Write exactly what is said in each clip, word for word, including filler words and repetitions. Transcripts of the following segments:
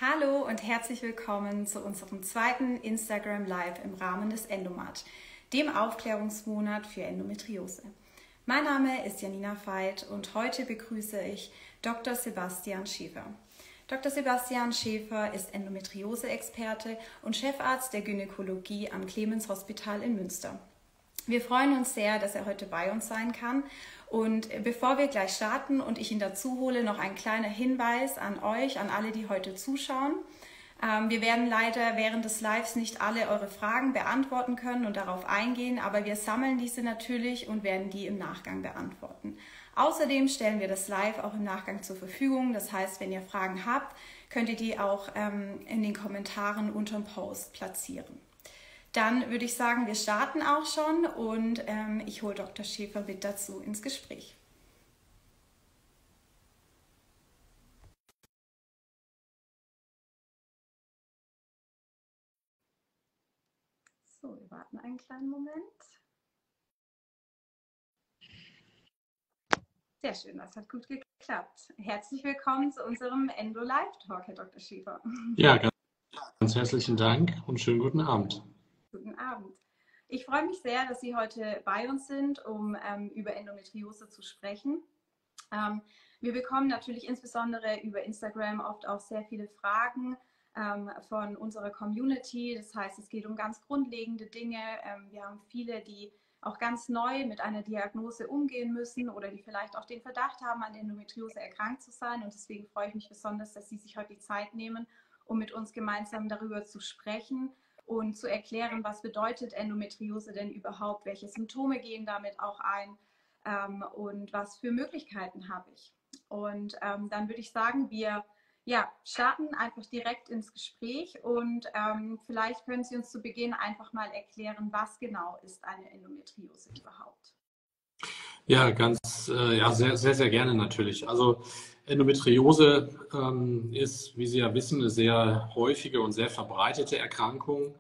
Hallo und herzlich willkommen zu unserem zweiten Instagram Live im Rahmen des Endomat, dem Aufklärungsmonat für Endometriose. Mein Name ist Janina Veit und heute begrüße ich Doktor Sebastian Schäfer. Doktor Sebastian Schäfer ist Endometriose-Experte und Chefarzt der Gynäkologie am Clemens Hospital in Münster. Wir freuen uns sehr, dass er heute bei uns sein kann. Und bevor wir gleich starten und ich ihn dazu hole, noch ein kleiner Hinweis an euch, an alle, die heute zuschauen. Ähm, wir werden leider während des Lives nicht alle eure Fragen beantworten können und darauf eingehen, aber wir sammeln diese natürlich und werden die im Nachgang beantworten. Außerdem stellen wir das Live auch im Nachgang zur Verfügung. Das heißt, wenn ihr Fragen habt, könnt ihr die auch ähm, in den Kommentaren unter dem Post platzieren. Dann würde ich sagen, wir starten auch schon und ähm, ich hole Doktor Schäfer mit dazu ins Gespräch. So, wir warten einen kleinen Moment. Sehr schön, das hat gut geklappt. Herzlich willkommen zu unserem Endo Live Talk, Herr Doktor Schäfer. Ja, ganz, ganz herzlichen Dank und schönen guten Abend. Guten Abend. Ich freue mich sehr, dass Sie heute bei uns sind, um ähm, über Endometriose zu sprechen. Ähm, wir bekommen natürlich insbesondere über Instagram oft auch sehr viele Fragen ähm, von unserer Community. Das heißt, es geht um ganz grundlegende Dinge. Ähm, wir haben viele, die auch ganz neu mit einer Diagnose umgehen müssen oder die vielleicht auch den Verdacht haben, an Endometriose erkrankt zu sein. Und deswegen freue ich mich besonders, dass Sie sich heute die Zeit nehmen, um mit uns gemeinsam darüber zu sprechen und zu erklären, was bedeutet Endometriose denn überhaupt, welche Symptome gehen damit auch ein ähm, und was für Möglichkeiten habe ich. Und ähm, dann würde ich sagen, wir ja, starten einfach direkt ins Gespräch und ähm, vielleicht können Sie uns zu Beginn einfach mal erklären, was genau ist eine Endometriose überhaupt? Ja, ganz, äh, ja, sehr, sehr, sehr gerne natürlich. Also Endometriose ähm, ist, wie Sie ja wissen, eine sehr häufige und sehr verbreitete Erkrankung.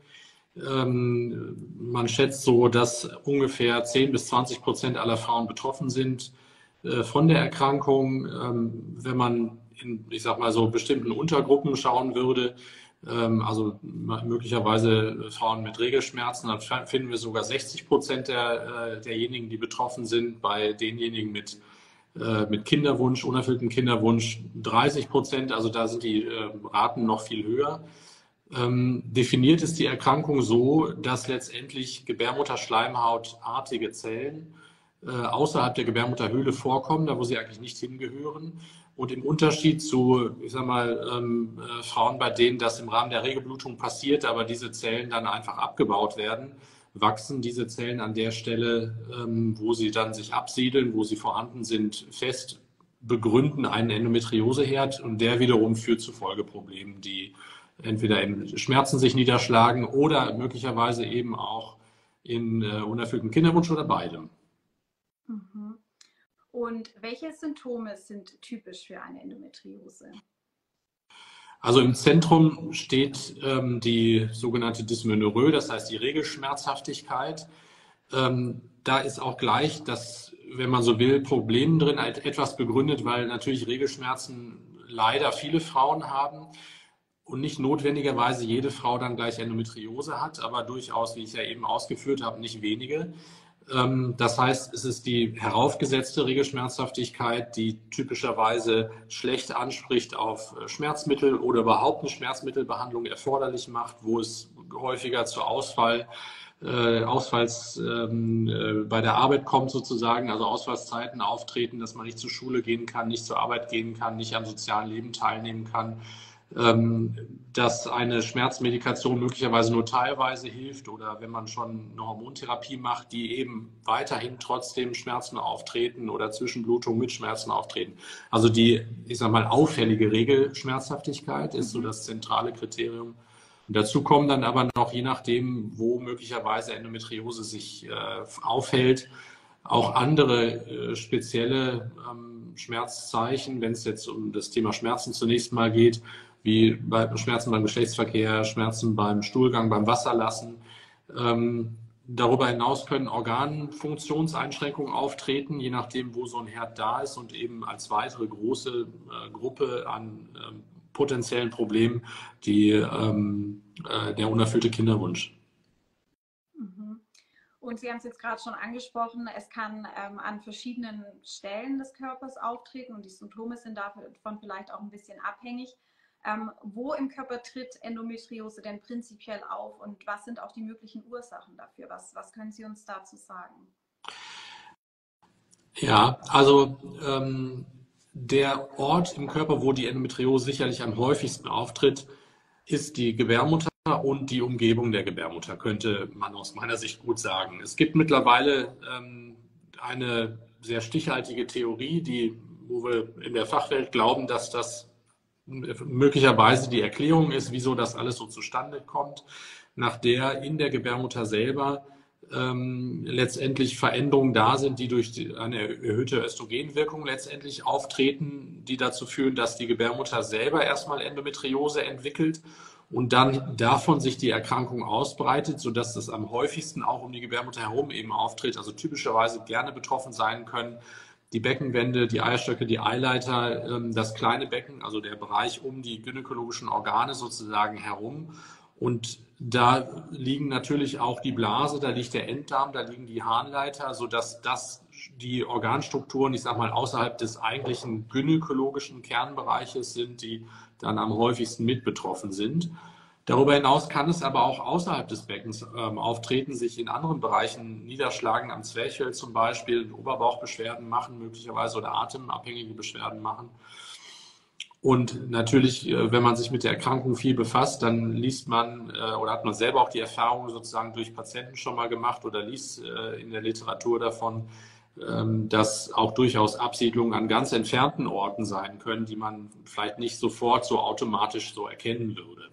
Ähm, man schätzt so, dass ungefähr zehn bis zwanzig Prozent aller Frauen betroffen sind äh, von der Erkrankung. Ähm, wenn man in, ich sag mal so, bestimmten Untergruppen schauen würde, ähm, also möglicherweise Frauen mit Regelschmerzen, dann finden wir sogar sechzig Prozent der, äh, derjenigen, die betroffen sind, bei denjenigen mit äh, mit Kinderwunsch, unerfülltem Kinderwunsch dreißig Prozent, also da sind die äh, Raten noch viel höher. Ähm, definiert ist die Erkrankung so, dass letztendlich Gebärmutterschleimhautartige Zellen äh, außerhalb der Gebärmutterhöhle vorkommen, da wo sie eigentlich nicht hingehören. Und im Unterschied zu, ich sag mal, ähm, äh, Frauen, bei denen das im Rahmen der Regelblutung passiert, aber diese Zellen dann einfach abgebaut werden, wachsen diese Zellen an der Stelle, ähm, wo sie dann sich absiedeln, wo sie vorhanden sind, fest, begründen einen Endometrioseherd und der wiederum führt zu Folgeproblemen, die entweder in Schmerzen sich niederschlagen oder möglicherweise eben auch in äh, unerfülltem Kinderwunsch oder beidem. Mhm. Und welche Symptome sind typisch für eine Endometriose? Also im Zentrum steht ähm, die sogenannte Dysmenorrhoe, das heißt die Regelschmerzhaftigkeit. Ähm, da ist auch gleich das, wenn man so will, Problem drin, etwas begründet, weil natürlich Regelschmerzen leider viele Frauen haben. Und nicht notwendigerweise jede Frau dann gleich Endometriose hat, aber durchaus, wie ich ja eben ausgeführt habe, nicht wenige. Das heißt, es ist die heraufgesetzte Regelschmerzhaftigkeit, die typischerweise schlecht anspricht auf Schmerzmittel oder überhaupt eine Schmerzmittelbehandlung erforderlich macht, wo es häufiger zu Ausfall, äh, Ausfalls ähm, äh, bei der Arbeit kommt sozusagen, also Ausfallszeiten auftreten, dass man nicht zur Schule gehen kann, nicht zur Arbeit gehen kann, nicht am sozialen Leben teilnehmen kann. Dass eine Schmerzmedikation möglicherweise nur teilweise hilft oder wenn man schon eine Hormontherapie macht, die eben weiterhin trotzdem Schmerzen auftreten oder Zwischenblutung mit Schmerzen auftreten. Also die, ich sag mal, auffällige Regelschmerzhaftigkeit ist so das zentrale Kriterium. Und dazu kommen dann aber noch, je nachdem, wo möglicherweise Endometriose sich äh, aufhält, auch andere äh, spezielle ähm, Schmerzzeichen, wenn es jetzt um das Thema Schmerzen zunächst mal geht, wie bei Schmerzen beim Geschlechtsverkehr, Schmerzen beim Stuhlgang, beim Wasserlassen. Ähm, darüber hinaus können Organfunktionseinschränkungen auftreten, je nachdem, wo so ein Herd da ist und eben als weitere große äh, Gruppe an äh, potenziellen Problem, die, ähm, äh, der unerfüllte Kinderwunsch. Und Sie haben es jetzt gerade schon angesprochen, es kann ähm, an verschiedenen Stellen des Körpers auftreten und die Symptome sind davon vielleicht auch ein bisschen abhängig. Ähm, wo im Körper tritt Endometriose denn prinzipiell auf und was sind auch die möglichen Ursachen dafür? Was, was können Sie uns dazu sagen? Ja, also ähm, der Ort im Körper, wo die Endometriose sicherlich am häufigsten auftritt, ist die Gebärmutter und die Umgebung der Gebärmutter, könnte man aus meiner Sicht gut sagen. Es gibt mittlerweile ähm, eine sehr stichhaltige Theorie, die, wo wir in der Fachwelt glauben, dass das möglicherweise die Erklärung ist, wieso das alles so zustande kommt, nach der in der Gebärmutter selber ähm, letztendlich Veränderungen da sind, die durch die, eine erhöhte Östrogenwirkung letztendlich auftreten, die dazu führen, dass die Gebärmutter selber erstmal Endometriose entwickelt und dann davon sich die Erkrankung ausbreitet, sodass das am häufigsten auch um die Gebärmutter herum eben auftritt, also typischerweise gerne betroffen sein können die Beckenwände, die Eierstöcke, die Eileiter, das kleine Becken, also der Bereich um die gynäkologischen Organe sozusagen herum. Und da liegen natürlich auch die Blase, da liegt der Enddarm, da liegen die Harnleiter, sodass das die Organstrukturen, ich sage mal, außerhalb des eigentlichen gynäkologischen Kernbereiches sind, die dann am häufigsten mit betroffen sind. Darüber hinaus kann es aber auch außerhalb des Beckens ähm, auftreten, sich in anderen Bereichen niederschlagen, am Zwerchfell zum Beispiel, Oberbauchbeschwerden machen möglicherweise oder atemabhängige Beschwerden machen. Und natürlich, äh, wenn man sich mit der Erkrankung viel befasst, dann liest man äh, oder hat man selber auch die Erfahrung sozusagen durch Patienten schon mal gemacht oder liest äh, in der Literatur davon, ähm, dass auch durchaus Absiedlungen an ganz entfernten Orten sein können, die man vielleicht nicht sofort so automatisch so erkennen würde.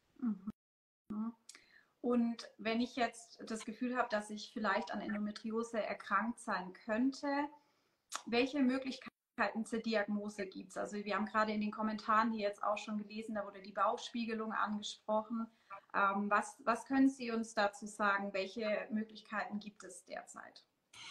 Und wenn ich jetzt das Gefühl habe, dass ich vielleicht an Endometriose erkrankt sein könnte, welche Möglichkeiten zur Diagnose gibt es? Also wir haben gerade in den Kommentaren hier jetzt auch schon gelesen, da wurde die Bauchspiegelung angesprochen. Ähm, was, was können Sie uns dazu sagen? Welche Möglichkeiten gibt es derzeit?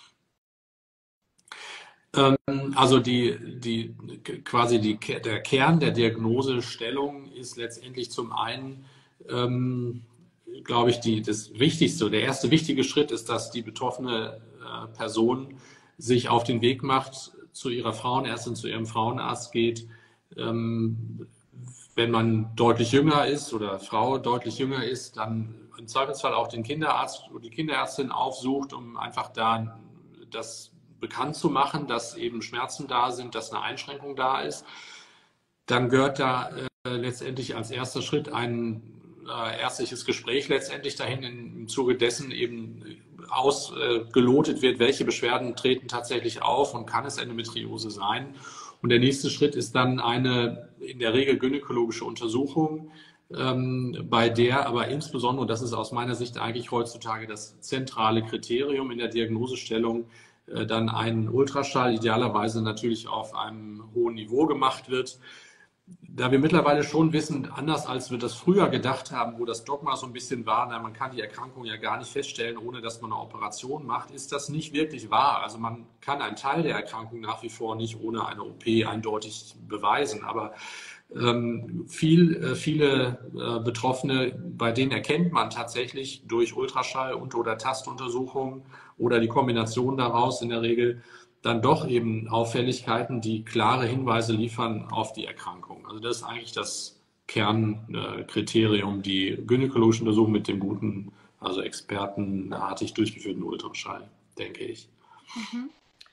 Also die, die, quasi die, der Kern der Diagnosestellung ist letztendlich zum einen, ähm, glaube ich, die, das Wichtigste, der erste wichtige Schritt ist, dass die betroffene äh, Person sich auf den Weg macht, zu ihrer Frauenärztin, zu ihrem Frauenarzt geht. Ähm, wenn man deutlich jünger ist oder Frau deutlich jünger ist, dann im Zweifelsfall auch den Kinderarzt oder die Kinderärztin aufsucht, um einfach da das bekannt zu machen, dass eben Schmerzen da sind, dass eine Einschränkung da ist. Dann gehört da äh, letztendlich als erster Schritt ein äh, ärztliches Gespräch letztendlich dahin, im Zuge dessen eben ausgelotet äh, wird, welche Beschwerden treten tatsächlich auf und kann es Endometriose sein. Und der nächste Schritt ist dann eine in der Regel gynäkologische Untersuchung, ähm, bei der aber insbesondere, und das ist aus meiner Sicht eigentlich heutzutage das zentrale Kriterium in der Diagnosestellung, äh, dann ein Ultraschall idealerweise natürlich auf einem hohen Niveau gemacht wird. Da wir mittlerweile schon wissen, anders als wir das früher gedacht haben, wo das Dogma so ein bisschen war, na, man kann die Erkrankung ja gar nicht feststellen, ohne dass man eine Operation macht, ist das nicht wirklich wahr. Also man kann einen Teil der Erkrankung nach wie vor nicht ohne eine O P eindeutig beweisen. Aber ähm, viel, äh, viele äh, Betroffene, bei denen erkennt man tatsächlich durch Ultraschall und oder Tastuntersuchungen oder die Kombination daraus in der Regel, dann doch eben Auffälligkeiten, die klare Hinweise liefern auf die Erkrankung. Also das ist eigentlich das Kernkriterium, die gynäkologische Untersuchung mit dem guten, also expertenartig durchgeführten Ultraschall, denke ich. Mhm.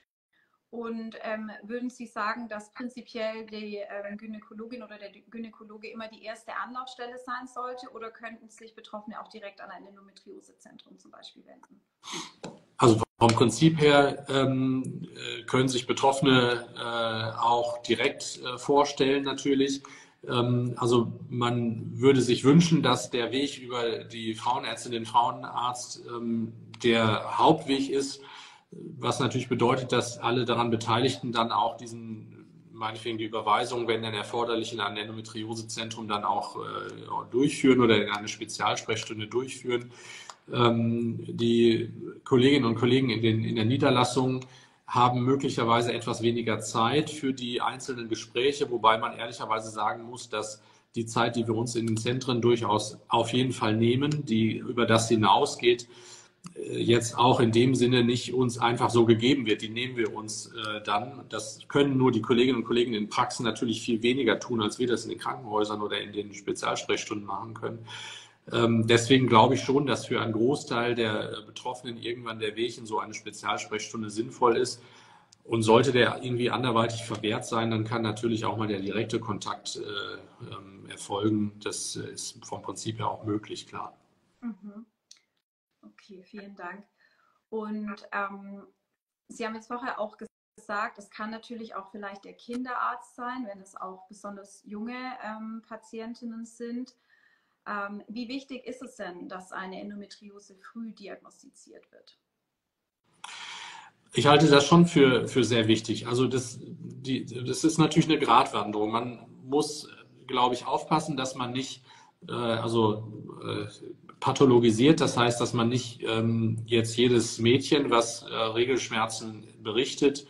Und ähm, würden Sie sagen, dass prinzipiell die ähm, Gynäkologin oder der Gynäkologe immer die erste Anlaufstelle sein sollte oder könnten sich Betroffene auch direkt an ein Endometriosezentrum zum Beispiel wenden? Also vom Prinzip her ähm, können sich Betroffene äh, auch direkt äh, vorstellen natürlich. Ähm, also man würde sich wünschen, dass der Weg über die Frauenärztin, den Frauenarzt ähm, der Hauptweg ist, was natürlich bedeutet, dass alle daran Beteiligten dann auch diesen, meinetwegen die Überweisung, wenn dann erforderlich, in ein Endometriosezentrum dann auch äh, durchführen oder in eine Spezialsprechstunde durchführen. Die Kolleginnen und Kollegen in, den, in der Niederlassung haben möglicherweise etwas weniger Zeit für die einzelnen Gespräche, wobei man ehrlicherweise sagen muss, dass die Zeit, die wir uns in den Zentren durchaus auf jeden Fall nehmen, die über das hinausgeht, jetzt auch in dem Sinne nicht uns einfach so gegeben wird. Die nehmen wir uns äh, dann. Das können nur die Kolleginnen und Kollegen in Praxen natürlich viel weniger tun, als wir das in den Krankenhäusern oder in den Spezialsprechstunden machen können. Ähm, deswegen glaube ich schon, dass für einen Großteil der Betroffenen irgendwann der Weg in so eine Spezialsprechstunde sinnvoll ist. Und sollte der irgendwie anderweitig verwehrt sein, dann kann natürlich auch mal der direkte Kontakt äh, ähm, erfolgen. Das ist vom Prinzip her auch möglich, klar. Mhm. Okay, vielen Dank. Und ähm, Sie haben jetzt vorher auch gesagt, es kann natürlich auch vielleicht der Kinderarzt sein, wenn es auch besonders junge ähm, Patientinnen sind. Ähm, wie wichtig ist es denn, dass eine Endometriose früh diagnostiziert wird? Ich halte das schon für, für sehr wichtig. Also das, die, das ist natürlich eine Gratwanderung. Man muss, glaube ich, aufpassen, dass man nicht äh, also, äh, pathologisiert. Das heißt, dass man nicht ähm, jetzt jedes Mädchen, was äh, Regelschmerzen berichtet,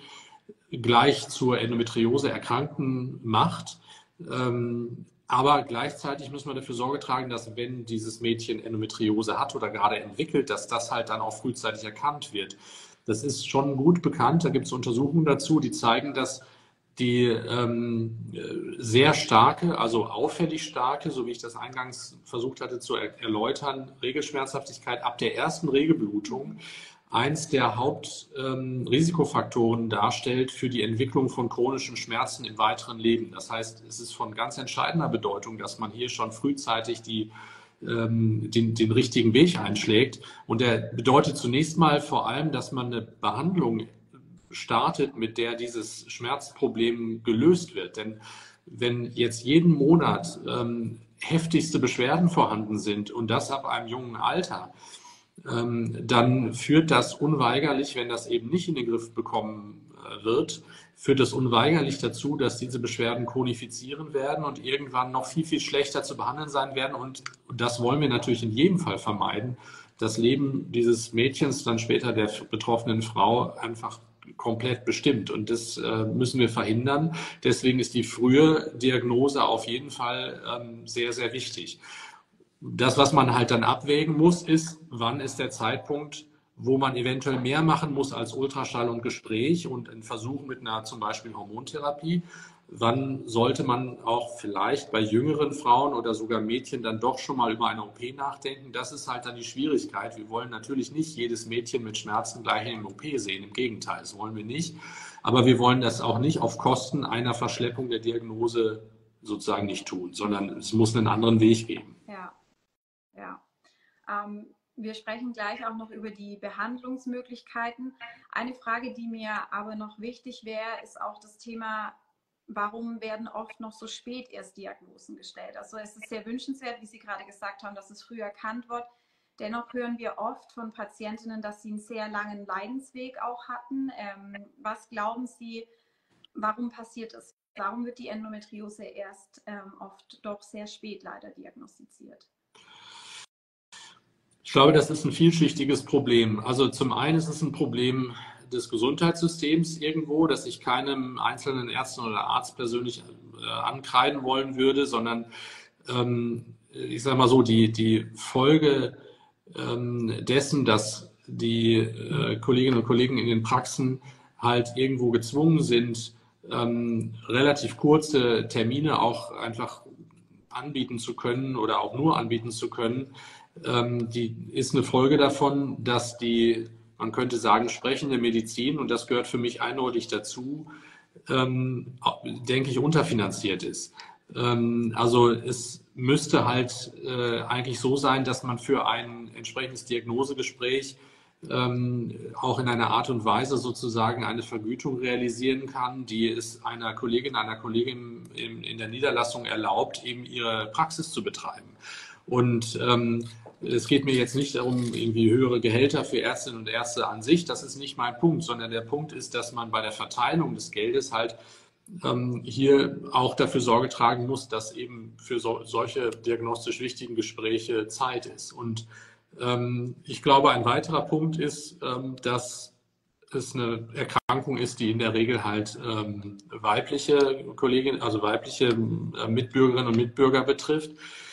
gleich zur Endometriose Erkrankten macht. Ähm, aber gleichzeitig muss man dafür Sorge tragen, dass wenn dieses Mädchen Endometriose hat oder gerade entwickelt, dass das halt dann auch frühzeitig erkannt wird. Das ist schon gut bekannt. Da gibt es Untersuchungen dazu, die zeigen, dass die ähm, sehr starke, also auffällig starke, so wie ich das eingangs versucht hatte zu er erläutern, Regelschmerzhaftigkeit ab der ersten Regelblutung eins der Hauptrisikofaktoren ähm, darstellt für die Entwicklung von chronischen Schmerzen im weiteren Leben. Das heißt, es ist von ganz entscheidender Bedeutung, dass man hier schon frühzeitig die Den, den richtigen Weg einschlägt. Und der bedeutet zunächst mal vor allem, dass man eine Behandlung startet, mit der dieses Schmerzproblem gelöst wird. Denn wenn jetzt jeden Monat ähm, heftigste Beschwerden vorhanden sind und das ab einem jungen Alter, ähm, dann führt das unweigerlich, wenn das eben nicht in den Griff bekommen äh, wird, führt das unweigerlich dazu, dass diese Beschwerden chronifizieren werden und irgendwann noch viel, viel schlechter zu behandeln sein werden. Und das wollen wir natürlich in jedem Fall vermeiden. Das Leben dieses Mädchens, dann später der betroffenen Frau, einfach komplett bestimmt. Und das äh, müssen wir verhindern. Deswegen ist die frühe Diagnose auf jeden Fall ähm, sehr, sehr wichtig. Das, was man halt dann abwägen muss, ist, wann ist der Zeitpunkt, wo man eventuell mehr machen muss als Ultraschall und Gespräch und einen Versuch mit einer zum Beispiel Hormontherapie. Wann sollte man auch vielleicht bei jüngeren Frauen oder sogar Mädchen dann doch schon mal über eine O P nachdenken? Das ist halt dann die Schwierigkeit. Wir wollen natürlich nicht jedes Mädchen mit Schmerzen gleich in der O P sehen. Im Gegenteil, das wollen wir nicht. Aber wir wollen das auch nicht auf Kosten einer Verschleppung der Diagnose sozusagen nicht tun, sondern es muss einen anderen Weg geben. Ja, ja. Ähm Wir sprechen gleich auch noch über die Behandlungsmöglichkeiten. Eine Frage, die mir aber noch wichtig wäre, ist auch das Thema, warum werden oft noch so spät erst Diagnosen gestellt? Also es ist sehr wünschenswert, wie Sie gerade gesagt haben, dass es früh erkannt wird. Dennoch hören wir oft von Patientinnen, dass sie einen sehr langen Leidensweg auch hatten. Ähm, was glauben Sie, warum passiert es? Warum wird die Endometriose erst ähm, oft doch sehr spät leider diagnostiziert? Ich glaube, das ist ein vielschichtiges Problem. Also zum einen ist es ein Problem des Gesundheitssystems irgendwo, das ich keinem einzelnen Ärzten oder Arzt persönlich äh, ankreiden wollen würde, sondern ähm, ich sage mal so, die, die Folge ähm, dessen, dass die äh, Kolleginnen und Kollegen in den Praxen halt irgendwo gezwungen sind, ähm, relativ kurze Termine auch einfach anbieten zu können oder auch nur anbieten zu können, ähm, die ist eine Folge davon, dass die, man könnte sagen, sprechende Medizin, und das gehört für mich eindeutig dazu, ähm, denke ich, unterfinanziert ist. Ähm, also es müsste halt äh, eigentlich so sein, dass man für ein entsprechendes Diagnosegespräch ähm, auch in einer Art und Weise sozusagen eine Vergütung realisieren kann, die es einer Kollegin, einer Kollegin in, in der Niederlassung erlaubt, eben ihre Praxis zu betreiben. Und ähm, es geht mir jetzt nicht darum, irgendwie höhere Gehälter für Ärztinnen und Ärzte an sich, das ist nicht mein Punkt, sondern der Punkt ist, dass man bei der Verteilung des Geldes halt ähm, hier auch dafür Sorge tragen muss, dass eben für so, solche diagnostisch wichtigen Gespräche Zeit ist. Und ähm, ich glaube, ein weiterer Punkt ist, ähm, dass es eine Erkrankung ist, die in der Regel halt ähm, weibliche Kolleginnen, also weibliche äh, Mitbürgerinnen und Mitbürger betrifft,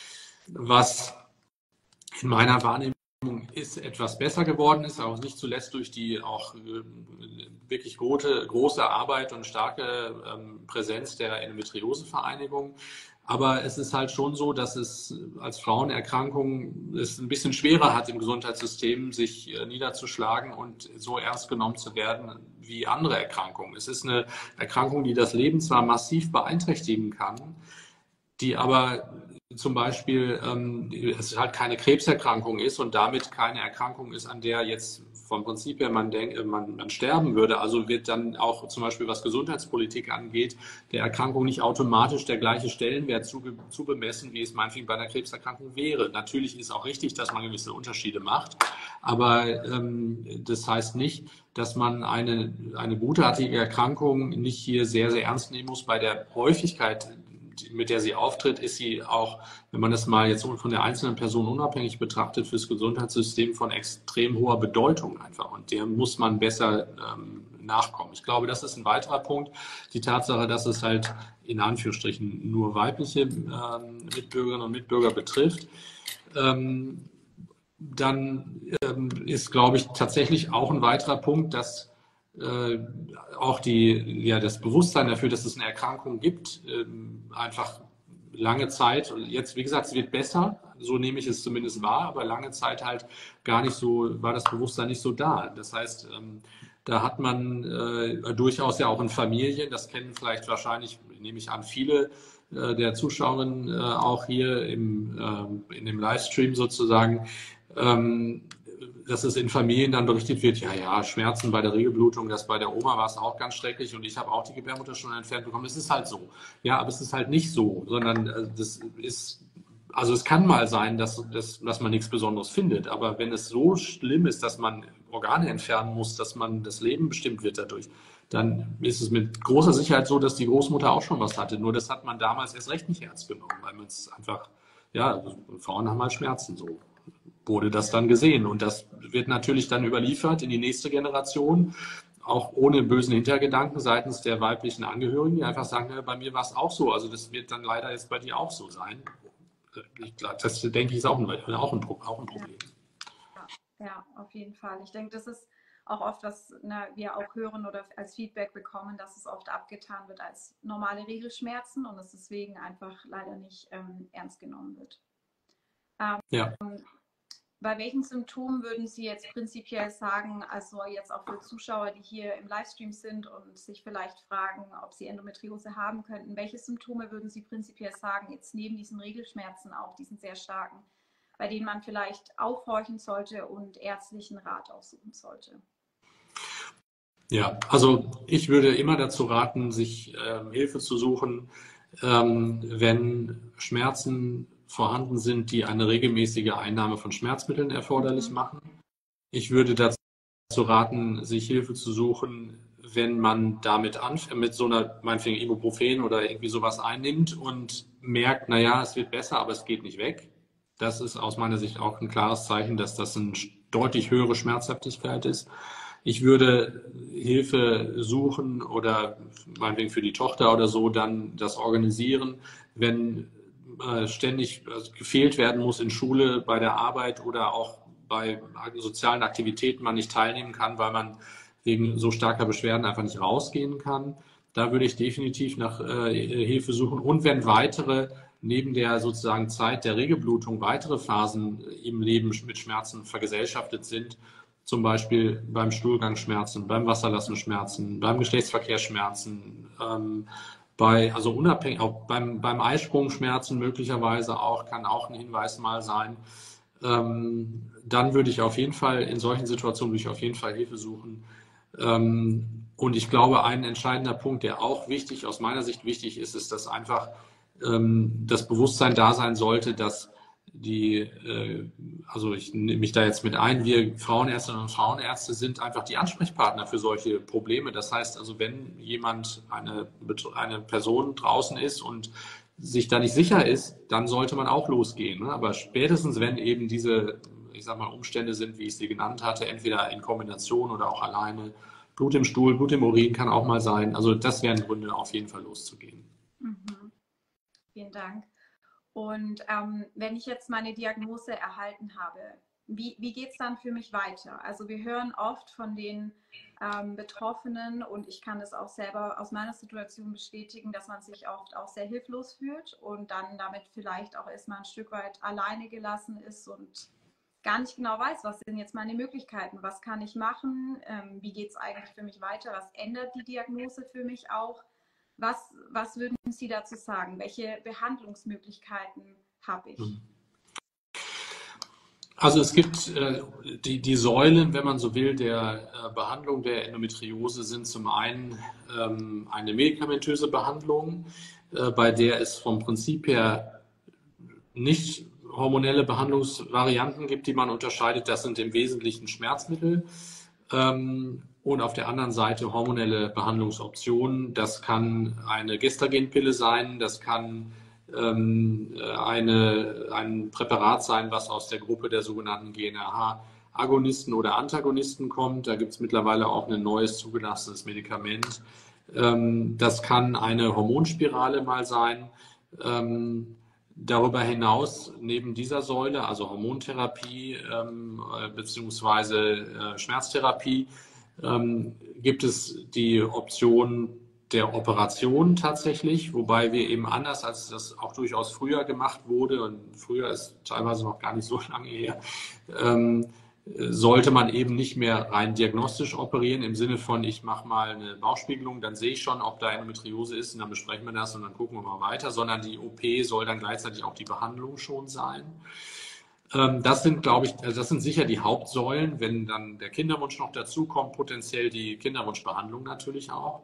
was in meiner Wahrnehmung ist etwas besser geworden ist, auch nicht zuletzt durch die auch äh, wirklich große, große Arbeit und starke ähm, Präsenz der Endometriose-Vereinigung. Aber es ist halt schon so, dass es als Frauenerkrankung es ein bisschen schwerer hat im Gesundheitssystem, sich äh, niederzuschlagen und so ernst genommen zu werden wie andere Erkrankungen. Es ist eine Erkrankung, die das Leben zwar massiv beeinträchtigen kann, die aber zum Beispiel ähm, es halt keine Krebserkrankung ist und damit keine Erkrankung ist, an der jetzt vom Prinzip her man denkt, man, man sterben würde. Also wird dann auch zum Beispiel, was Gesundheitspolitik angeht, der Erkrankung nicht automatisch der gleiche Stellenwert zu, zu bemessen, wie es meinetwegen bei einer Krebserkrankung wäre. Natürlich ist auch richtig, dass man gewisse Unterschiede macht, aber ähm, das heißt nicht, dass man eine, eine gutartige Erkrankung nicht hier sehr, sehr ernst nehmen muss. Bei der Häufigkeit, mit der sie auftritt, ist sie auch, wenn man das mal jetzt von der einzelnen Person unabhängig betrachtet, fürs Gesundheitssystem von extrem hoher Bedeutung einfach. Und der muss man besser ähm, nachkommen. Ich glaube, das ist ein weiterer Punkt. Die Tatsache, dass es halt in Anführungsstrichen nur weibliche ähm, Mitbürgerinnen und Mitbürger betrifft. Ähm, dann ähm, ist, glaube ich, tatsächlich auch ein weiterer Punkt, dass Äh, auch die, ja, das Bewusstsein dafür, dass es eine Erkrankung gibt, ähm, einfach lange Zeit, und jetzt, wie gesagt, es wird besser, so nehme ich es zumindest wahr, aber lange Zeit halt gar nicht so, war das Bewusstsein nicht so da. Das heißt, ähm, da hat man äh, durchaus ja auch in Familien, das kennen vielleicht wahrscheinlich, nehme ich an, viele äh, der Zuschauerinnen äh, auch hier im, äh, in dem Livestream sozusagen, ähm, dass es in Familien dann berichtet wird, ja, ja, Schmerzen bei der Regelblutung, das bei der Oma war es auch ganz schrecklich und ich habe auch die Gebärmutter schon entfernt bekommen. Es ist halt so. Ja, aber es ist halt nicht so, sondern äh, das ist, also es kann mal sein, dass, dass, dass man nichts Besonderes findet, aber wenn es so schlimm ist, dass man Organe entfernen muss, dass man das Leben bestimmt wird dadurch, dann ist es mit großer Sicherheit so, dass die Großmutter auch schon was hatte. Nur das hat man damals erst recht nicht ernst genommen, weil man es einfach, ja, Frauen haben halt Schmerzen so. Wurde das dann gesehen. Und das wird natürlich dann überliefert in die nächste Generation, auch ohne bösen Hintergedanken seitens der weiblichen Angehörigen, die einfach sagen, ja, bei mir war es auch so. Also das wird dann leider jetzt bei dir auch so sein. Ich, das denke ich ist auch ein, auch ein, auch ein Problem. Ja, ja, auf jeden Fall. Ich denke, das ist auch oft, was na, wir auch hören oder als Feedback bekommen, dass es oft abgetan wird als normale Regelschmerzen und es deswegen einfach leider nicht ähm, ernst genommen wird. Ähm, ja. Bei welchen Symptomen würden Sie jetzt prinzipiell sagen, also jetzt auch für Zuschauer, die hier im Livestream sind und sich vielleicht fragen, ob sie Endometriose haben könnten, welche Symptome würden Sie prinzipiell sagen, jetzt neben diesen Regelschmerzen auch, diesen sehr starken, bei denen man vielleicht aufhorchen sollte und ärztlichen Rat aufsuchen sollte? Ja, also ich würde immer dazu raten, sich äh, Hilfe zu suchen, ähm, wenn Schmerzen vorhanden sind, die eine regelmäßige Einnahme von Schmerzmitteln erforderlich machen. Ich würde dazu raten, sich Hilfe zu suchen, wenn man damit anfängt, mit so einer, meinetwegen Ibuprofen oder irgendwie sowas einnimmt und merkt, naja, es wird besser, aber es geht nicht weg. Das ist aus meiner Sicht auch ein klares Zeichen, dass das eine deutlich höhere Schmerzhaftigkeit ist. Ich würde Hilfe suchen oder meinetwegen für die Tochter oder so dann das organisieren, wenn ständig gefehlt werden muss in Schule, bei der Arbeit oder auch bei sozialen Aktivitäten man nicht teilnehmen kann, weil man wegen so starker Beschwerden einfach nicht rausgehen kann. Da würde ich definitiv nach äh, Hilfe suchen. Und wenn weitere, neben der sozusagen Zeit der Regelblutung, weitere Phasen im Leben mit Schmerzen vergesellschaftet sind, zum Beispiel beim Stuhlgangsschmerzen, beim Wasserlassenschmerzen, beim Geschlechtsverkehrsschmerzen, ähm, bei, also unabhängig, auch beim, beim Eisprungschmerzen möglicherweise auch, kann auch ein Hinweis mal sein. Ähm, dann würde ich auf jeden Fall, in solchen Situationen würde ich auf jeden Fall Hilfe suchen. Ähm, und ich glaube, ein entscheidender Punkt, der auch wichtig, aus meiner Sicht wichtig ist, ist, dass einfach ähm, das Bewusstsein da sein sollte, dass die, äh, also ich nehme mich da jetzt mit ein, wir Frauenärztinnen und Frauenärzte sind einfach die Ansprechpartner für solche Probleme. Das heißt also, wenn jemand, eine, eine Person draußen ist und sich da nicht sicher ist, dann sollte man auch losgehen. Ne? Aber spätestens, wenn eben diese, ich sag mal, Umstände sind, wie ich sie genannt hatte, entweder in Kombination oder auch alleine, Blut im Stuhl, Blut im Urin kann auch mal sein. Also das wären Gründe, auf jeden Fall loszugehen. Mhm. Vielen Dank. Und ähm, wenn ich jetzt meine Diagnose erhalten habe, wie, wie geht es dann für mich weiter? Also wir hören oft von den ähm, Betroffenen, und ich kann das auch selber aus meiner Situation bestätigen, dass man sich oft auch sehr hilflos fühlt und dann damit vielleicht auch erstmal ein Stück weit alleine gelassen ist und gar nicht genau weiß, was sind jetzt meine Möglichkeiten, was kann ich machen, ähm, wie geht es eigentlich für mich weiter, was ändert die Diagnose für mich auch, was, was würden Sie dazu sagen, welche Behandlungsmöglichkeiten habe ich? Also es gibt äh, die, die Säulen, wenn man so will, der äh, Behandlung der Endometriose sind zum einen ähm, eine medikamentöse Behandlung, äh, bei der es vom Prinzip her nicht hormonelle Behandlungsvarianten gibt, die man unterscheidet. Das sind im Wesentlichen Schmerzmittel ähm, und auf der anderen Seite hormonelle Behandlungsoptionen. Das kann eine Gestagenpille sein, das kann ähm, eine, ein Präparat sein, was aus der Gruppe der sogenannten G N R H-Agonisten oder Antagonisten kommt. Da gibt es mittlerweile auch ein neues zugelassenes Medikament. Ähm, das kann eine Hormonspirale mal sein. Ähm, Darüber hinaus, neben dieser Säule, also Hormontherapie ähm, beziehungsweise äh, Schmerztherapie, ähm, gibt es die Option der Operation tatsächlich, wobei wir eben anders, als das auch durchaus früher gemacht wurde, und früher ist teilweise noch gar nicht so lange her, ähm, sollte man eben nicht mehr rein diagnostisch operieren, im Sinne von, ich mache mal eine Bauchspiegelung, dann sehe ich schon, ob da Endometriose ist, und dann besprechen wir das und dann gucken wir mal weiter, sondern die O P soll dann gleichzeitig auch die Behandlung schon sein. Das sind, glaube ich, das sind sicher die Hauptsäulen, wenn dann der Kinderwunsch noch dazu kommt, potenziell die Kinderwunschbehandlung natürlich auch.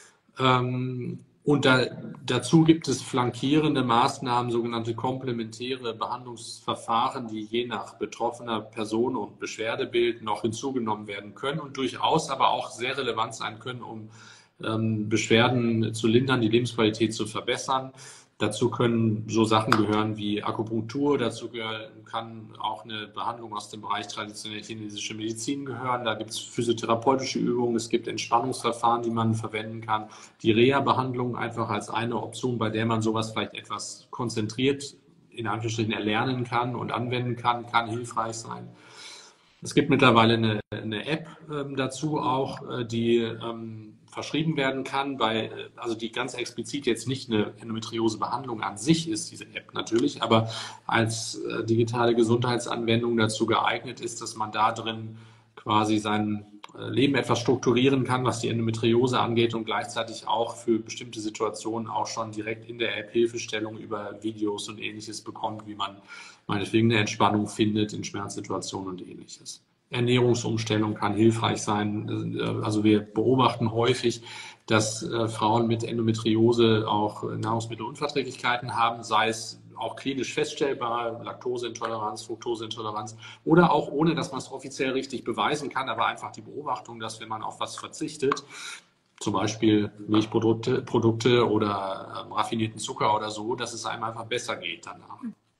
Und da, dazu gibt es flankierende Maßnahmen, sogenannte komplementäre Behandlungsverfahren, die je nach betroffener Person und Beschwerdebild noch hinzugenommen werden können und durchaus aber auch sehr relevant sein können, um ähm, Beschwerden zu lindern, die Lebensqualität zu verbessern. Dazu können so Sachen gehören wie Akupunktur, dazu kann auch eine Behandlung aus dem Bereich traditionelle chinesische Medizin gehören. Da gibt es physiotherapeutische Übungen, es gibt Entspannungsverfahren, die man verwenden kann. Die Reha-Behandlung einfach als eine Option, bei der man sowas vielleicht etwas konzentriert in Anführungsstrichen erlernen kann und anwenden kann, kann hilfreich sein. Es gibt mittlerweile eine, eine App ähm, dazu auch, äh, die ähm, verschrieben werden kann, bei, also die ganz explizit jetzt nicht eine Endometriose-Behandlung an sich ist, diese App natürlich, aber als äh, digitale Gesundheitsanwendung dazu geeignet ist, dass man da drin quasi sein äh, Leben etwas strukturieren kann, was die Endometriose angeht, und gleichzeitig auch für bestimmte Situationen auch schon direkt in der App Hilfestellung über Videos und Ähnliches bekommt, wie man meinetwegen eine Entspannung findet in Schmerzsituationen und Ähnliches. Ernährungsumstellung kann hilfreich sein. Also wir beobachten häufig, dass äh, Frauen mit Endometriose auch Nahrungsmittelunverträglichkeiten haben, sei es auch klinisch feststellbar, Laktoseintoleranz, Fructoseintoleranz, oder auch ohne, dass man es offiziell richtig beweisen kann, aber einfach die Beobachtung, dass wenn man auf was verzichtet, zum Beispiel Milchprodukte Produkte oder ähm, raffinierten Zucker oder so, dass es einem einfach besser geht danach.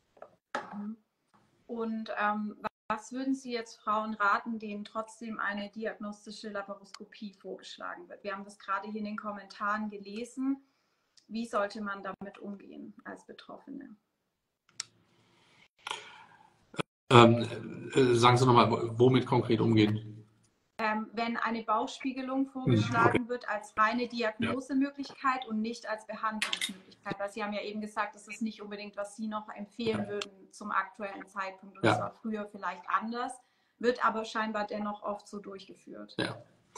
Und ähm, was würden Sie jetzt Frauen raten, denen trotzdem eine diagnostische Laparoskopie vorgeschlagen wird? Wir haben das gerade hier in den Kommentaren gelesen. Wie sollte man damit umgehen als Betroffene? Ähm, äh, sagen Sie nochmal, womit konkret umgehen? Ähm, wenn eine Bauchspiegelung vorgeschlagen okay. wird als reine Diagnosemöglichkeit ja. und nicht als Behandlungsmöglichkeit. Weil Sie haben ja eben gesagt, das ist nicht unbedingt, was Sie noch empfehlen ja. würden zum aktuellen Zeitpunkt. Und ja. das war früher vielleicht anders, wird aber scheinbar dennoch oft so durchgeführt. Ja.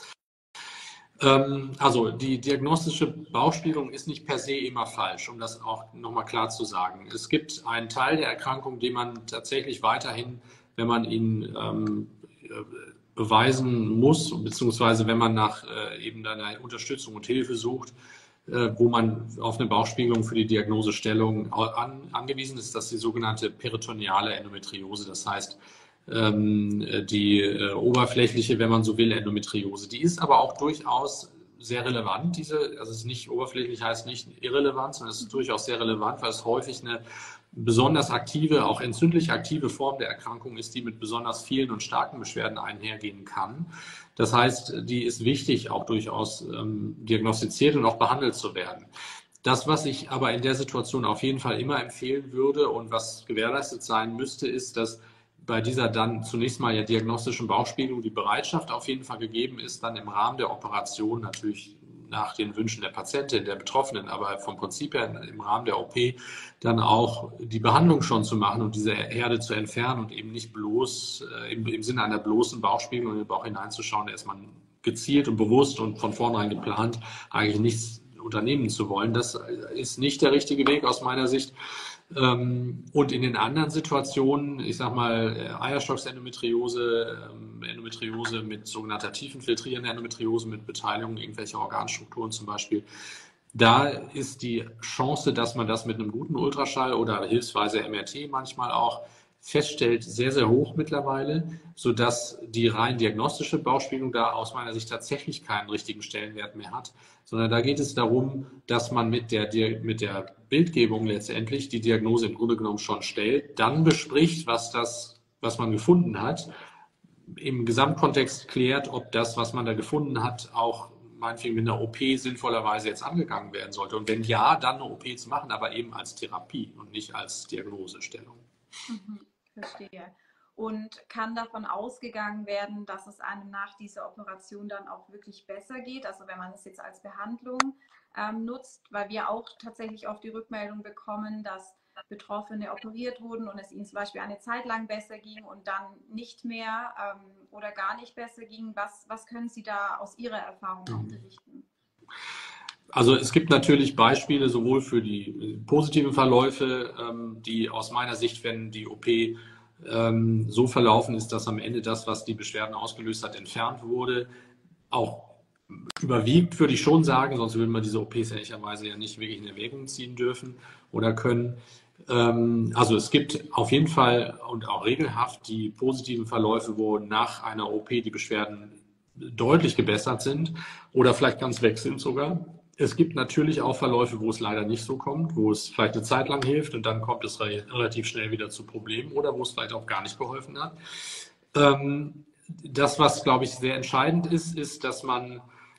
Ähm, also die diagnostische Bauchspiegelung ist nicht per se immer falsch, um das auch nochmal klar zu sagen. Es gibt einen Teil der Erkrankung, den man tatsächlich weiterhin, wenn man ihn ähm, beweisen muss, beziehungsweise wenn man nach äh, eben einer Unterstützung und Hilfe sucht, äh, wo man auf eine Bauchspiegelung für die Diagnosestellung an, angewiesen ist, das ist die sogenannte peritoneale Endometriose, das heißt ähm, die äh, oberflächliche, wenn man so will, Endometriose. Die ist aber auch durchaus sehr relevant, diese, also es ist nicht oberflächlich, heißt nicht irrelevant, sondern es ist durchaus sehr relevant, weil es häufig eine besonders aktive, auch entzündlich aktive Form der Erkrankung ist, die mit besonders vielen und starken Beschwerden einhergehen kann. Das heißt, die ist wichtig, auch durchaus ähm, diagnostiziert und auch behandelt zu werden. Das, was ich aber in der Situation auf jeden Fall immer empfehlen würde und was gewährleistet sein müsste, ist, dass bei dieser dann zunächst mal ja diagnostischen Bauchspiegelung die Bereitschaft auf jeden Fall gegeben ist, dann im Rahmen der Operation natürlich nach den Wünschen der Patientin, der Betroffenen, aber vom Prinzip her im Rahmen der O P dann auch die Behandlung schon zu machen und diese Herde zu entfernen und eben nicht bloß äh, im, im Sinne einer bloßen Bauchspiegelung in den Bauch hineinzuschauen, da ist man gezielt und bewusst und von vornherein geplant, eigentlich nichts unternehmen zu wollen. Das ist nicht der richtige Weg aus meiner Sicht. Und in den anderen Situationen, ich sag mal Eierstocksendometriose, Endometriose mit sogenannter tiefenfiltrierender Endometriose mit Beteiligung irgendwelcher Organstrukturen zum Beispiel, da ist die Chance, dass man das mit einem guten Ultraschall oder hilfsweise M R T manchmal auch feststellt, sehr, sehr hoch mittlerweile, sodass die rein diagnostische Bauchspiegelung da aus meiner Sicht tatsächlich keinen richtigen Stellenwert mehr hat, sondern da geht es darum, dass man mit der, mit der Bildgebung letztendlich die Diagnose im Grunde genommen schon stellt, dann bespricht, was das, was man gefunden hat, im Gesamtkontext klärt, ob das, was man da gefunden hat, auch meinetwegen mit einer O P sinnvollerweise jetzt angegangen werden sollte. Und wenn ja, dann eine O P zu machen, aber eben als Therapie und nicht als Diagnosestellung. Mhm, verstehe. Und kann davon ausgegangen werden, dass es einem nach dieser Operation dann auch wirklich besser geht? Also wenn man es jetzt als Behandlung ähm, nutzt, weil wir auch tatsächlich oft die Rückmeldung bekommen, dass Betroffene operiert wurden und es ihnen zum Beispiel eine Zeit lang besser ging und dann nicht mehr ähm, oder gar nicht besser ging. Was, was können Sie da aus Ihrer Erfahrung auch berichten? Also es gibt natürlich Beispiele sowohl für die positiven Verläufe, ähm, die aus meiner Sicht, wenn die O P ähm, so verlaufen ist, dass am Ende das, was die Beschwerden ausgelöst hat, entfernt wurde, auch überwiegt, würde ich schon sagen, sonst würden wir diese O Ps ehrlicherweise ja nicht wirklich in Erwägung ziehen dürfen oder können. Ähm, also es gibt auf jeden Fall und auch regelhaft die positiven Verläufe, wo nach einer O P die Beschwerden deutlich gebessert sind oder vielleicht ganz weg sind sogar. Es gibt natürlich auch Verläufe, wo es leider nicht so kommt, wo es vielleicht eine Zeit lang hilft und dann kommt es re relativ schnell wieder zu Problemen oder wo es vielleicht auch gar nicht geholfen hat. Ähm, das, was, glaube ich, sehr entscheidend ist, ist, dass man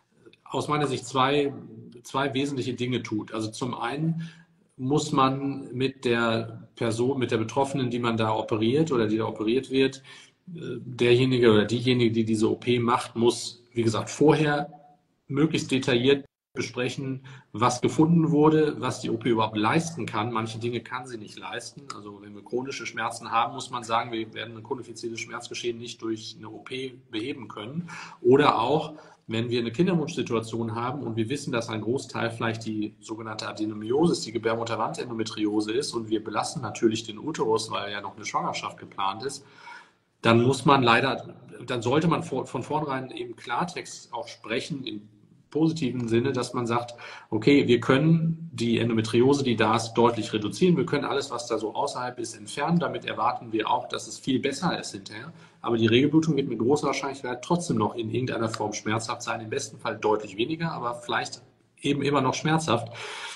aus meiner Sicht zwei, zwei wesentliche Dinge tut. Also zum einen muss man mit der Person, mit der Betroffenen, die man da operiert oder die da operiert wird, derjenige oder diejenige, die diese O P macht, muss, wie gesagt, vorher möglichst detailliert besprechen, was gefunden wurde, was die O P überhaupt leisten kann. Manche Dinge kann sie nicht leisten. Also wenn wir chronische Schmerzen haben, muss man sagen, wir werden ein chronifiziertes Schmerzgeschehen nicht durch eine O P beheben können. Oder auch, wenn wir eine Kinderwunschsituation haben und wir wissen, dass ein Großteil vielleicht die sogenannte Adenomyosis, die Gebärmutterwandendometriose ist und wir belasten natürlich den Uterus, weil ja noch eine Schwangerschaft geplant ist, dann muss man leider, dann sollte man von vornherein eben Klartext auch sprechen, im positiven Sinne, dass man sagt, okay, wir können die Endometriose, die da ist, deutlich reduzieren. Wir können alles, was da so außerhalb ist, entfernen. Damit erwarten wir auch, dass es viel besser ist hinterher. Aber die Regelblutung wird mit großer Wahrscheinlichkeit trotzdem noch in irgendeiner Form schmerzhaft sein. Im besten Fall deutlich weniger, aber vielleicht eben immer noch schmerzhaft,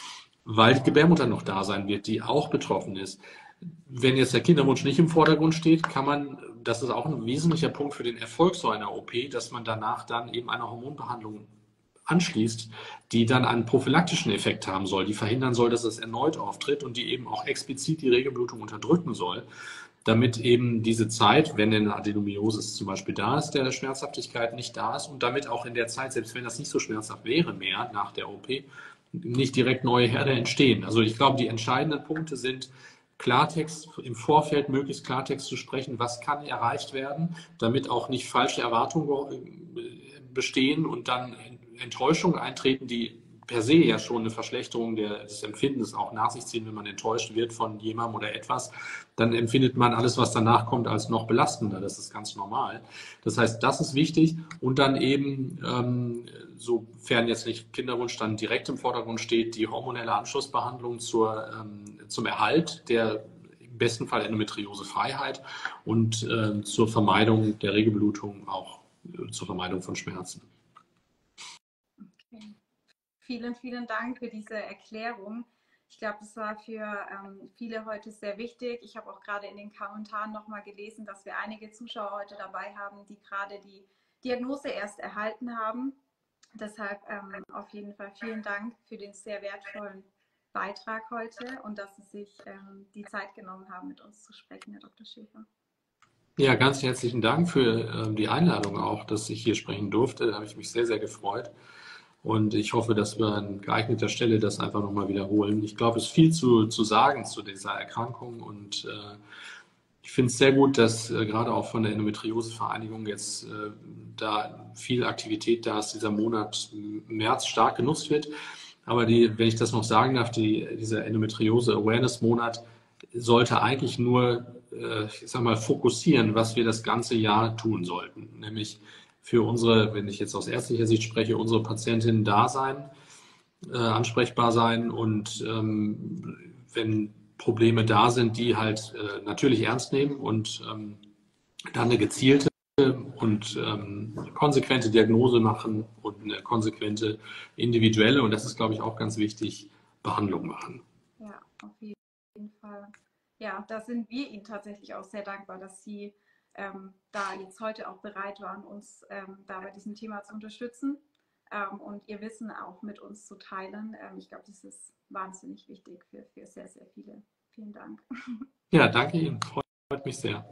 weil die Gebärmutter noch da sein wird, die auch betroffen ist. Wenn jetzt der Kinderwunsch nicht im Vordergrund steht, kann man, das ist auch ein wesentlicher Punkt für den Erfolg so einer O P, dass man danach dann eben eine Hormonbehandlung anschließt, die dann einen prophylaktischen Effekt haben soll, die verhindern soll, dass es erneut auftritt und die eben auch explizit die Regelblutung unterdrücken soll, damit eben diese Zeit, wenn eine Adenomyosis zum Beispiel da ist, der Schmerzhaftigkeit nicht da ist und damit auch in der Zeit, selbst wenn das nicht so schmerzhaft wäre mehr nach der O P, nicht direkt neue Herde entstehen. Also ich glaube, die entscheidenden Punkte sind, Klartext im Vorfeld, möglichst Klartext zu sprechen, was kann erreicht werden, damit auch nicht falsche Erwartungen bestehen und dann Enttäuschungen eintreten, die per se ja schon eine Verschlechterung der, des Empfindens auch nach sich ziehen, wenn man enttäuscht wird von jemandem oder etwas, dann empfindet man alles, was danach kommt, als noch belastender. Das ist ganz normal. Das heißt, das ist wichtig und dann eben, ähm, sofern jetzt nicht Kinderwunsch dann direkt im Vordergrund steht, die hormonelle Anschlussbehandlung zur, ähm, zum Erhalt der im besten Fall Endometriosefreiheit und äh, zur Vermeidung der Regelblutung, auch äh, zur Vermeidung von Schmerzen. Okay. Vielen, vielen Dank für diese Erklärung. Ich glaube, das war für ähm, viele heute sehr wichtig. Ich habe auch gerade in den Kommentaren nochmal gelesen, dass wir einige Zuschauer heute dabei haben, die gerade die Diagnose erst erhalten haben. Deshalb ähm, auf jeden Fall vielen Dank für den sehr wertvollen Beitrag heute und dass Sie sich ähm, die Zeit genommen haben, mit uns zu sprechen, Herr Doktor Schäfer. Ja, ganz herzlichen Dank für ähm, die Einladung auch, dass ich hier sprechen durfte. Da habe ich mich sehr, sehr gefreut. Und ich hoffe, dass wir an geeigneter Stelle das einfach nochmal wiederholen. Ich glaube, es ist viel zu, zu sagen zu dieser Erkrankung und äh, ich finde es sehr gut, dass äh, gerade auch von der Endometriose-Vereinigung jetzt äh, da viel Aktivität da ist, dieser Monat März stark genutzt wird. Aber die, wenn ich das noch sagen darf, die, dieser Endometriose-Awareness-Monat sollte eigentlich nur, äh, ich sag mal, fokussieren, was wir das ganze Jahr tun sollten. Nämlich für unsere, wenn ich jetzt aus ärztlicher Sicht spreche, unsere Patientinnen da sein, äh, ansprechbar sein und ähm, wenn Probleme da sind, die halt äh, natürlich ernst nehmen und ähm, dann eine gezielte und ähm, konsequente Diagnose machen und eine konsequente individuelle, und das ist, glaube ich, auch ganz wichtig, Behandlung machen. Ja, auf jeden Fall. Ja, da sind wir Ihnen tatsächlich auch sehr dankbar, dass Sie ähm, da jetzt heute auch bereit waren, uns ähm, da bei diesem Thema zu unterstützen ähm, und Ihr Wissen auch mit uns zu teilen. Ähm, ich glaube, das ist wahnsinnig wichtig für, für sehr, sehr viele. Vielen Dank. Ja, danke Ihnen. Freut mich sehr.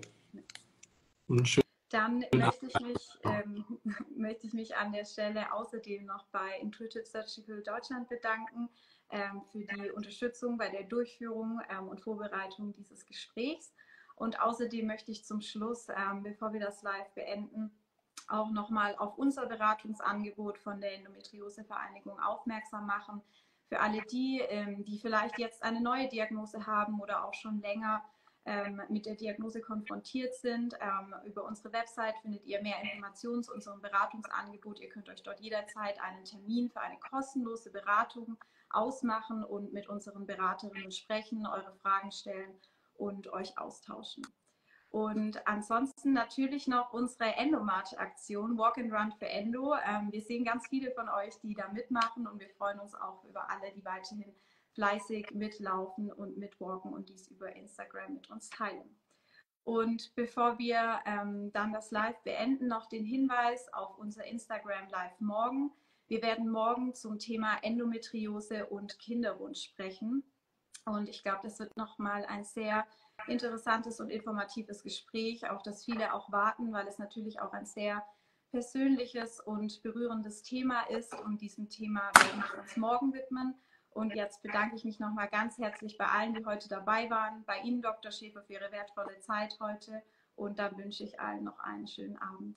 Und schön. Dann möchte ich, mich, ähm, möchte ich mich an der Stelle außerdem noch bei Intuitive Surgical Deutschland bedanken ähm, für die Unterstützung bei der Durchführung ähm, und Vorbereitung dieses Gesprächs. Und außerdem möchte ich zum Schluss, ähm, bevor wir das live beenden, auch nochmal auf unser Beratungsangebot von der Endometriose-Vereinigung aufmerksam machen. Für alle die, ähm, die vielleicht jetzt eine neue Diagnose haben oder auch schon länger ähm, mit der Diagnose konfrontiert sind. Ähm, über unsere Website findet ihr mehr Informationen zu unserem Beratungsangebot. Ihr könnt euch dort jederzeit einen Termin für eine kostenlose Beratung ausmachen und mit unseren Beraterinnen sprechen, eure Fragen stellen und euch austauschen. Und ansonsten natürlich noch unsere Endomarch-Aktion, Walk and Run für Endo. Ähm, wir sehen ganz viele von euch, die da mitmachen und wir freuen uns auch über alle, die weiterhin fleißig mitlaufen und mitwalken und dies über Instagram mit uns teilen. Und bevor wir ähm, dann das Live beenden, noch den Hinweis auf unser Instagram Live morgen. Wir werden morgen zum Thema Endometriose und Kinderwunsch sprechen. Und ich glaube, das wird nochmal ein sehr interessantes und informatives Gespräch, auf das viele auch warten, weil es natürlich auch ein sehr persönliches und berührendes Thema ist. Und diesem Thema werden wir uns morgen widmen. Und jetzt bedanke ich mich nochmal ganz herzlich bei allen, die heute dabei waren, bei Ihnen, Doktor Schäfer, für Ihre wertvolle Zeit heute. Und dann wünsche ich allen noch einen schönen Abend.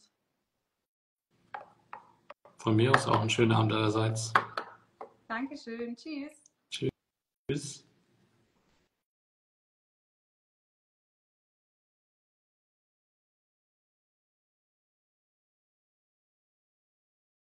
Von mir aus auch einen schönen Abend allerseits. Dankeschön. Tschüss. Tschüss.